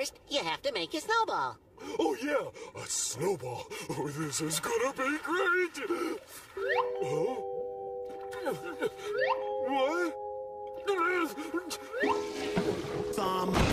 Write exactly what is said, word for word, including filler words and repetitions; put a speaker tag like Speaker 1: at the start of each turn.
Speaker 1: First, you have to make a snowball.
Speaker 2: Oh, yeah, a snowball. Oh, this is gonna be great. Huh? What?
Speaker 3: Thumb.